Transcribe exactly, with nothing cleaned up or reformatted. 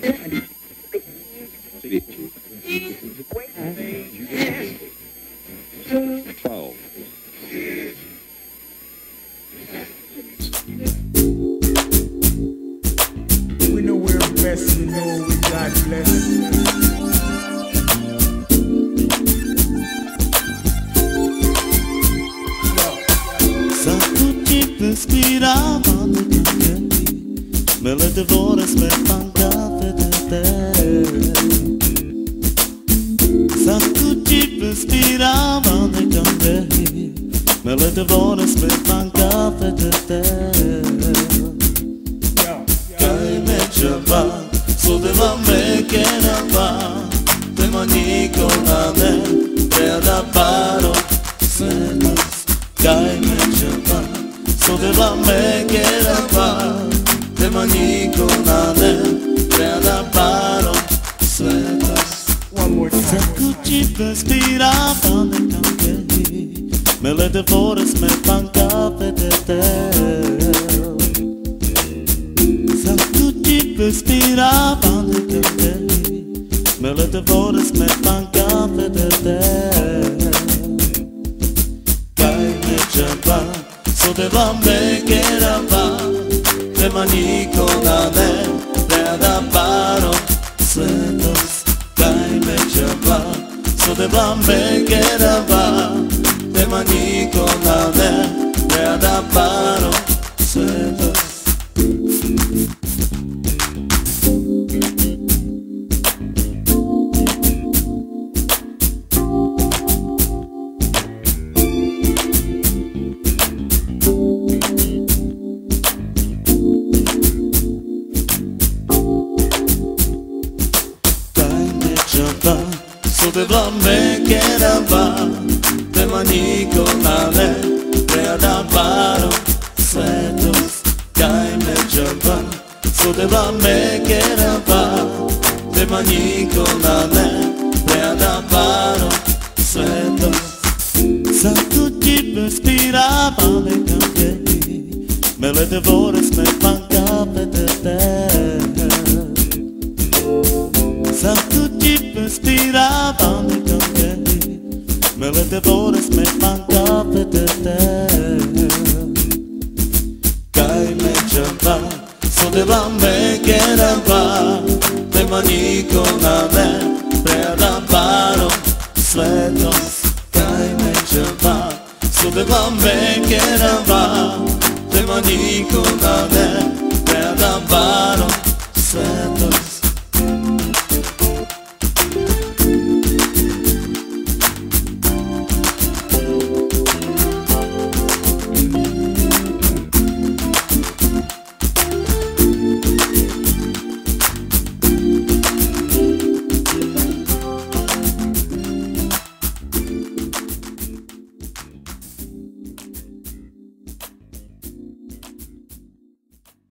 Twelve. We know we're best, we know we God bless. Sa tutti per ispirava le canzoni, me le devora smerpancate da te. Sa tutti per ispirava le canzoni, me le devora smerpancate da te. Kai me chava, so deva me che na va, te mani con la me, te da paro, se Kai me chava, so deva me che na va, te mani con la me, te da paro, se One more time. Sa cucci per ispirava le canzoni, me le devora smerpancate da te. Sa tutti per ispirava le canzoni, me le devora smerpancate da te. Kai me chava, so deva me che na va, te mani con la me, te da paro, svetos. Kai me chava, so deva me che na va, te mani con la me, te da paro, svetos. So deva me che na va, te mani con la me, te da paro, svetos. Kai me chava, so deva me che na va, te mani con la me, te da paro, svetos. Sa tutti per ispirava le canzoni, me le devora smerpancate da te. Sa tutti per ispirava le canzoni, me le devora smerpancate da te. Kai me chava, so deva me che na va, te mani con la me, te da paro, svetos. Kai me chava, so deva me che na va, te mani con la me,